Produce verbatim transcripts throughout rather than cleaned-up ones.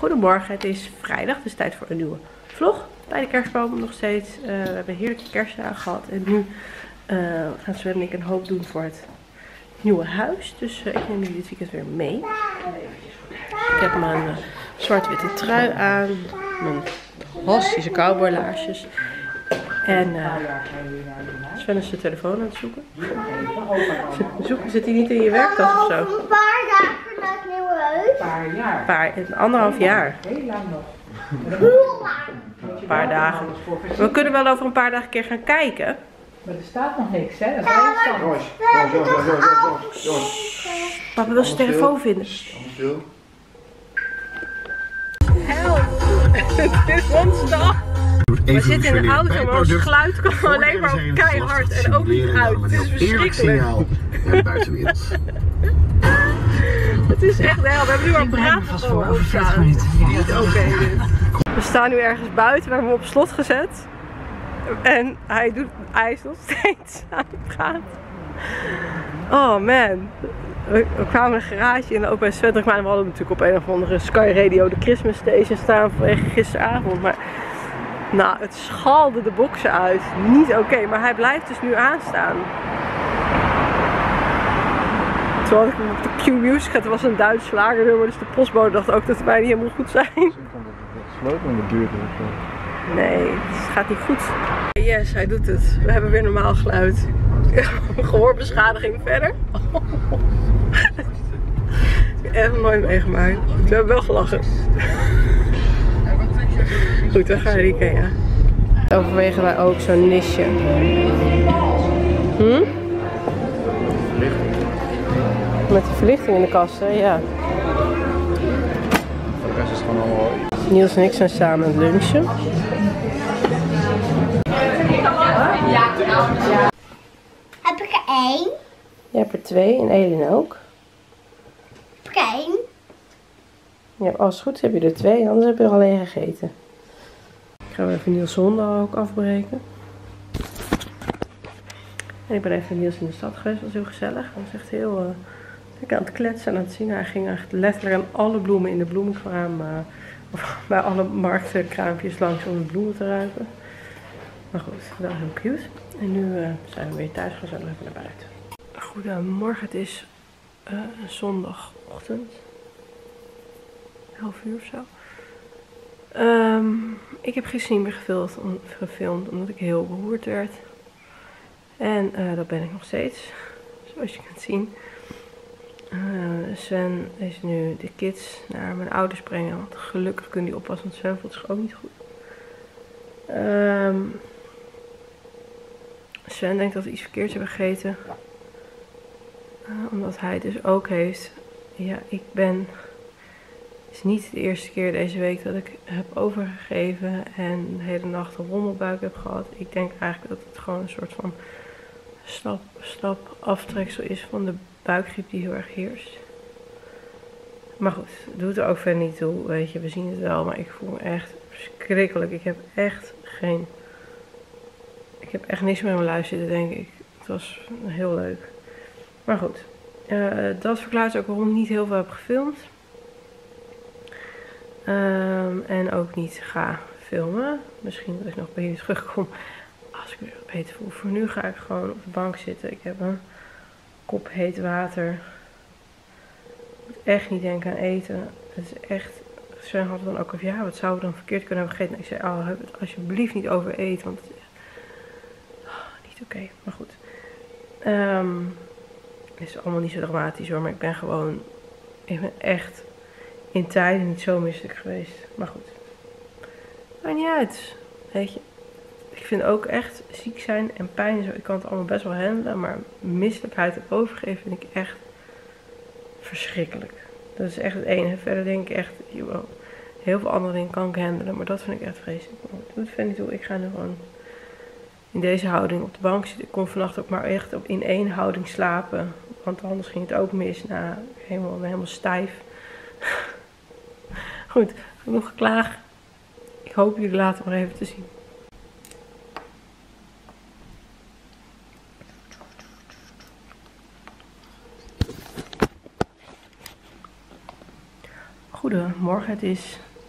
Goedemorgen, het is vrijdag, dus tijd voor een nieuwe vlog. Bij de kerstboom nog steeds. Uh, we hebben heerlijke kerstdagen gehad. En nu uh, gaan Sven en ik een hoop doen voor het nieuwe huis. Dus uh, ik neem jullie dit weekend weer mee. Ik heb mijn uh, zwart-witte trui aan. Mijn fantastische cowboylaarsjes. En uh, Sven is zijn telefoon aan het zoeken. Zoeken, zit hij niet in je werktas of zo? Een paar dagen naar het nieuwe huis. Een paar jaar. Een paar, een anderhalf jaar. Heel lang nog. Heel lang. Een paar dagen. We kunnen wel over een paar dagen een keer gaan kijken. Maar er staat nog niks, hè? Dat is Ja, heel maar spannend. we hebben toch al... Papa wil zijn telefoon vinden. Help! Het is woensdag. We zitten in een auto, maar ons geluid kan alleen maar keihard en ook niet uit. Het is verschrikkelijk. naar de buitenwereld. Het is echt hel. We hebben nu al een praat voor over veertig minuten. Niet oké dit. We staan nu ergens buiten, we hebben hem op slot gezet. En hij, doet, hij is nog steeds aan het praten. Oh man. We, we kwamen een garage in en ook bij Sven. We hadden natuurlijk op een of andere Sky Radio de Christmas Station staan vanwege gisteravond. Maar nou, het schalde de boksen uit. Niet oké, okay, maar hij blijft dus nu aanstaan. Toen had ik hem op de Q-Music gehad, er was een Duits slagernummer, dus de postbode dacht ook dat het mij niet helemaal goed zijn. Sloten in de buurt. Nee, het gaat niet goed. Yes, hij doet het. We hebben weer normaal geluid. Gehoorbeschadiging verder. Ik heb echt nooit meegemaakt. We hebben wel gelachen. Goed, we gaan naar Ikea. Overwegen wij ook zo'n nisje. Hm? Met die verlichting in de kast, hè? Ja. Voor de rest is het gewoon allemaal... Niels en ik zijn samen aan het lunchen. Heb ik er één? Jij hebt er twee en Elin ook. Heb ik er één? Ja, als het goed is heb je er twee, anders heb je er alleen gegeten. Ik ga even Niels' honden ook afbreken. En ik ben even met Niels in de stad geweest, dat was heel gezellig. Hij was echt heel uh, lekker aan het kletsen en aan het zien. Hij ging echt letterlijk aan alle bloemen in de bloemenkraam, uh, of bij alle marktkraampjes langs om de bloemen te ruiken. Maar goed, wel heel cute. En nu uh, zijn we weer thuis, gaan zo nog even naar buiten. Goedemorgen, het is uh, een zondagochtend. elf uur of zo. Um, ik heb gisteren niet meer gefilmd, om, gefilmd omdat ik heel beroerd werd. En uh, dat ben ik nog steeds, zoals je kunt zien. Uh, Sven is nu de kids naar mijn ouders brengen, want gelukkig kunnen die oppassen, want Sven voelt zich ook niet goed. Um, Sven denkt dat we iets verkeerds hebben gegeten. Uh, omdat hij dus ook heeft. Ja, ik ben... Het is niet de eerste keer deze week dat ik heb overgegeven en de hele nacht een rommelbuik heb gehad. Ik denk eigenlijk dat het gewoon een soort van stap, stap aftreksel is van de buikgriep die heel erg heerst. Maar goed, het doet er ook verder niet toe, weet je, we zien het wel, maar ik voel me echt verschrikkelijk. Ik heb echt geen... Ik heb echt niks meer in mijn lijf zitten, denk ik. Het was heel leuk. Maar goed, uh, dat verklaart ook waarom ik niet heel veel heb gefilmd. Um, en ook niet ga filmen. Misschien dat ik nog bij jullie terugkom als ik me beter voel. Voor nu ga ik gewoon op de bank zitten. Ik heb een kop heet water. Ik moet echt niet denken aan eten. Het is echt... Sven had dan ook over, ja, wat zouden we dan verkeerd kunnen hebben gegeten? En ik zei, oh, heb het alsjeblieft niet over eten, want het is oh, niet oké. Okay. Maar goed. Um, het is allemaal niet zo dramatisch hoor, maar ik ben gewoon... Ik ben echt... in tijden niet zo misselijk geweest. Maar goed. Maakt niet uit. Weet je. Ik vind ook echt ziek zijn en pijn en zo. Ik kan het allemaal best wel handelen. Maar misselijkheid en overgeven vind ik echt verschrikkelijk. Dat is echt het enige. Verder denk ik echt, joh, heel veel andere dingen kan ik handelen. Maar dat vind ik echt vreselijk. Maar dat doet verder niet toe. Ik ga nu gewoon in deze houding op de bank zitten. Ik kon vannacht ook maar echt op in één houding slapen. Want anders ging het ook mis. Nou, helemaal, helemaal stijf. Goed, genoeg geklaag. Ik hoop jullie later maar even te zien. Goedemorgen, het is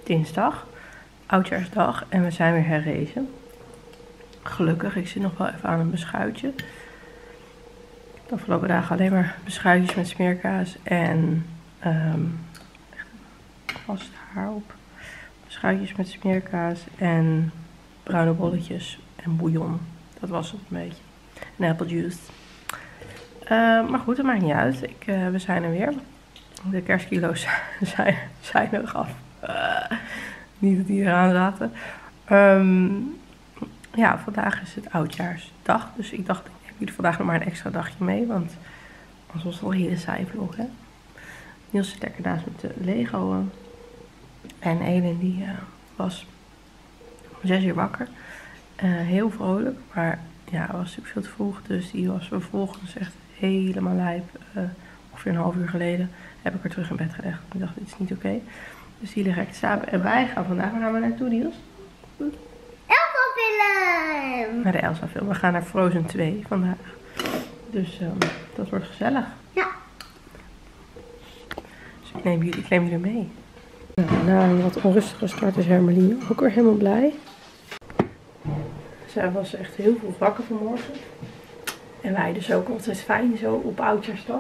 dinsdag, oudjaarsdag, en we zijn weer herrezen. Gelukkig, ik zit nog wel even aan een beschuitje. De afgelopen dagen alleen maar beschuitjes met smeerkaas en um, vast haar op. Beschuitjes met smeerkaas en bruine bolletjes en bouillon. Dat was het een beetje. En apple juice. Uh, maar goed, dat maakt niet uit. Ik, uh, we zijn er weer. De kerstkilo's zijn, zijn er af. Uh, niet dat die eraan zaten. Um, ja, vandaag is het oudjaarsdag. Dus ik dacht, ik heb jullie vandaag nog maar een extra dagje mee. Want anders was het al een hele saai vlog, hè. Niels zit lekker naast met de Lego. Uh, en Elin die uh, was om zes uur wakker. Uh, heel vrolijk. Maar ja, het was natuurlijk veel te vroeg. Dus die was vervolgens echt helemaal lijp. Uh, ongeveer een half uur geleden heb ik haar terug in bed gelegd. Ik dacht, dit is niet oké. Okay. Dus die ligt lekker te slapen. En wij gaan vandaag, waar gaan we naartoe, Niels? Elsa film! Naar de Elsa film. We gaan naar Frozen twee vandaag. Dus um, dat wordt gezellig. Ja. Dus ik neem jullie, ik neem jullie mee. Nou, na een wat onrustige start is Hermeline ook weer helemaal blij. Zij was echt heel veel wakker vanmorgen. En wij dus ook altijd fijn zo op oudjaarsdag.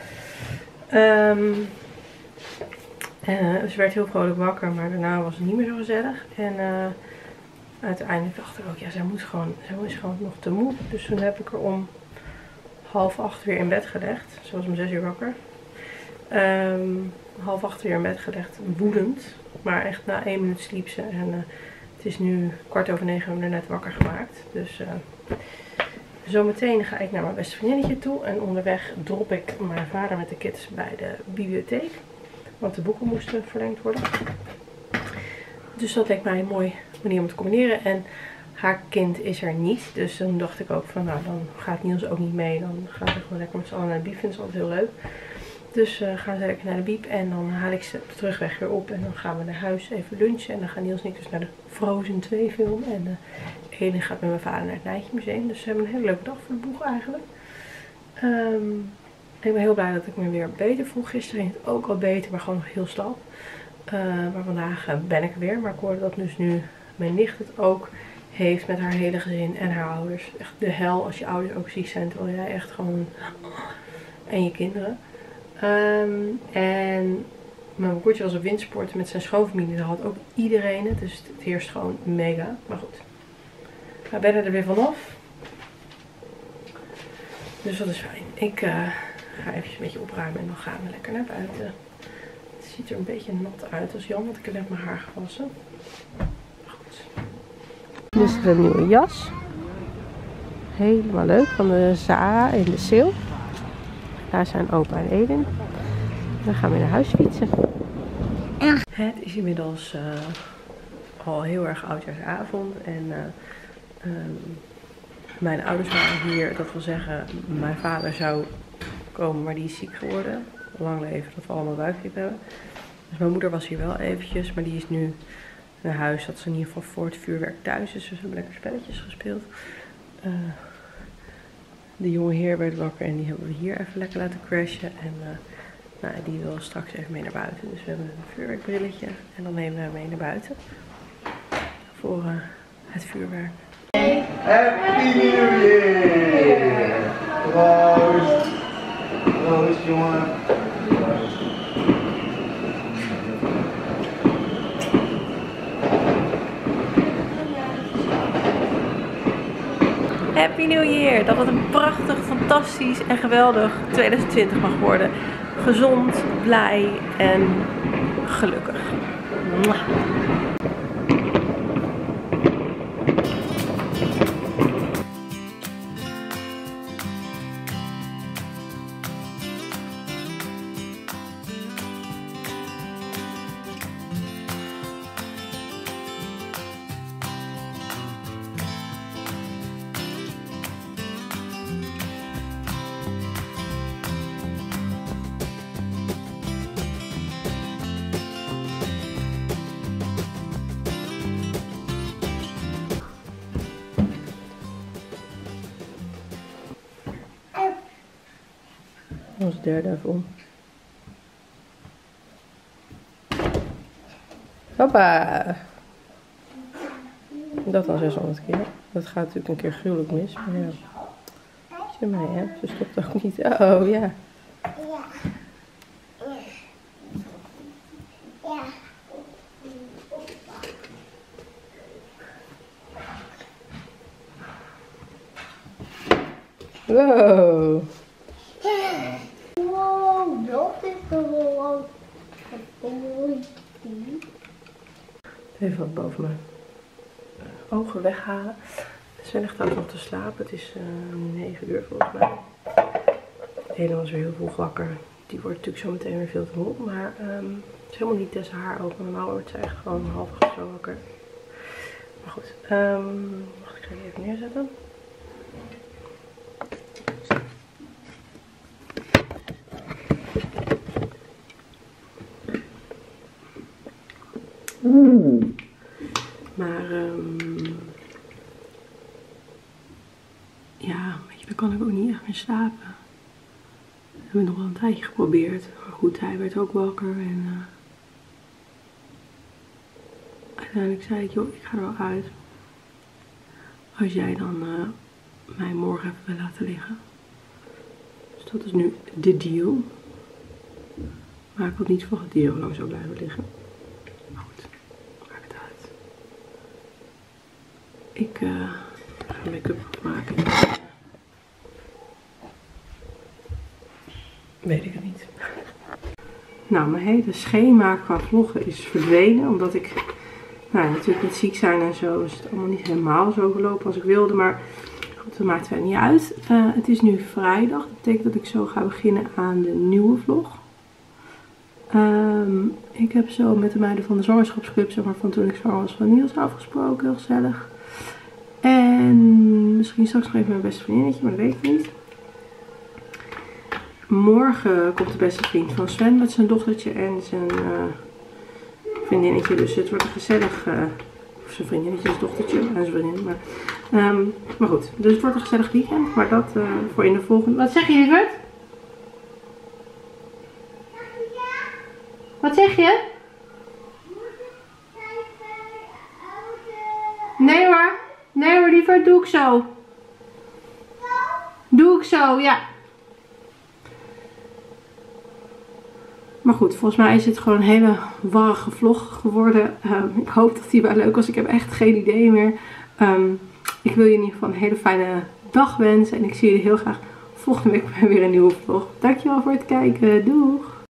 Um, en, uh, ze werd heel vrolijk wakker, maar daarna was het niet meer zo gezellig. En uh, uiteindelijk dacht ik ook, ja, zij moet gewoon, zij is gewoon nog te moe. Dus toen heb ik er om half acht weer in bed gelegd. Ze was om zes uur wakker. Um, half acht weer in bed gelegd, woedend. Maar echt na één minuut sliep ze. En uh, het is nu kwart over negen, we hebben haar net wakker gemaakt. Dus uh, zometeen ga ik naar mijn beste vriendinnetje toe. En onderweg drop ik mijn vader met de kids bij de bibliotheek. Want de boeken moesten verlengd worden. Dus dat leek mij een mooie manier om te combineren. En haar kind is er niet. Dus dan dacht ik ook van, nou, dan gaat Niels ook niet mee. Dan gaan we gewoon lekker met z'n allen naar de biep. Vindt ze altijd heel leuk. Dus uh, gaan ze lekker naar de biep. En dan haal ik ze op de terugweg weer op. En dan gaan we naar huis even lunchen. En dan gaan Niels en ik dus naar de Frozen twee film. En uh, Elin gaat met mijn vader naar het Nijtje Museum. Dus we hebben een hele leuke dag voor de boeg eigenlijk. Um, ik ben heel blij dat ik me weer beter voel. Gisteren ging het ook al beter, maar gewoon nog heel slap. Uh, maar vandaag uh, ben ik er weer. Maar ik hoorde dat dus nu mijn nicht het ook heeft met haar hele gezin en haar ouders. Echt de hel als je ouders ook ziek zijn. Terwijl jij echt gewoon... En je kinderen. Um, en mijn broertje was op windsporten met zijn schoonfamilie. Daar had ook iedereen het. Dus het heerst gewoon mega. Maar goed. Ik ben er weer vanaf. Dus dat is fijn. Ik uh, ga even een beetje opruimen en dan gaan we lekker naar buiten. Het ziet er een beetje nat uit als Jan, want ik heb net mijn haar gewassen. Goed. Dit is een nieuwe jas. Helemaal leuk. Van de Zara in de sale. Daar zijn opa en Elin. Dan gaan we naar huis fietsen. Ja. Het is inmiddels uh, al heel erg oudjaarsavond. En uh, um, mijn ouders waren hier. Dat wil zeggen, mijn vader zou komen, maar die is ziek geworden. Lang leven dat we allemaal buikgriep hebben. Dus mijn moeder was hier wel eventjes. Maar die is nu naar huis. Dat ze in ieder geval voor het vuurwerk thuis is. Dus we hebben lekker spelletjes gespeeld. Uh, De jonge heer werd wakker en die hebben we hier even lekker laten crashen. En uh, nou, die wil straks even mee naar buiten. Dus we hebben een vuurwerkbrilletje en dan nemen we hem mee naar buiten. Voor uh, het vuurwerk. Happy New Year! Proost! Proost, jongen! Happy New Year! Dat het een prachtig, fantastisch en geweldig twintig twintig mag worden. Gezond, blij en gelukkig. Mwah. Onze derde even om. Hoppa. Dat dan zeshonderd keer. Dat gaat natuurlijk een keer gruwelijk mis. Maar ja. Zie mij, hè? Ze stopt ook niet. Oh, ja. Ja. Ja. Wow. Wow, dat is gewoon mooi. Even wat boven mijn ogen weghalen. Sven ligt trouwens nog te slapen. Het is uh, negen uur volgens mij. Helen was weer heel vroeg wakker. Die wordt natuurlijk zo meteen weer veel te moe. Maar um, het is helemaal niet tussen haar ogen. Normaal wordt zij echt gewoon half uur zo wakker. Maar goed. Um, mag ik ga die even neerzetten? Mm. Maar um, ja, weet je, dan kan ik ook niet echt meer slapen. We hebben nog wel een tijdje geprobeerd. Maar goed, hij werd ook wakker en uh, uiteindelijk zei ik, joh, ik ga er wel uit. Als jij dan uh, mij morgen even wil laten liggen. Dus dat is nu de deal. Maar ik had niet verwacht dat hij heel lang zou blijven liggen. Maar goed, maakt het uit. Ik uh, ga make-up maken. Weet ik het niet. Nou, mijn hele schema qua vloggen is verdwenen. Omdat ik, nou natuurlijk met ziek zijn en zo, is het allemaal niet helemaal zo gelopen als ik wilde. Maar goed, dat maakt verder niet uit. Uh, het is nu vrijdag. Dat betekent dat ik zo ga beginnen aan de nieuwe vlog. Um, ik heb zo met de meiden van de zwangerschapsclub, zeg maar van toen ik zwanger was, van Niels afgesproken. Heel gezellig. En misschien straks nog even mijn beste vriendinnetje, maar dat weet ik niet. Morgen komt de beste vriend van Sven met zijn dochtertje en zijn uh, vriendinnetje. Dus het wordt een gezellig, uh, of zijn vriendinnetje, zijn dochtertje en zijn vriendin. Maar, um, maar goed, dus het wordt een gezellig weekend. Maar dat uh, voor in de volgende... Wat zeg je, Lieverd? Wat zeg je? Nee hoor. Nee hoor, Lieverd, doe ik zo. Doe ik zo, ja. Maar goed, volgens mij is het gewoon een hele warrige vlog geworden. Um, ik hoop dat die wel leuk was. Ik heb echt geen idee meer. Um, ik wil je in ieder geval een hele fijne dag wensen. En ik zie jullie heel graag volgende week bij weer een nieuwe vlog. Dankjewel voor het kijken. Doeg!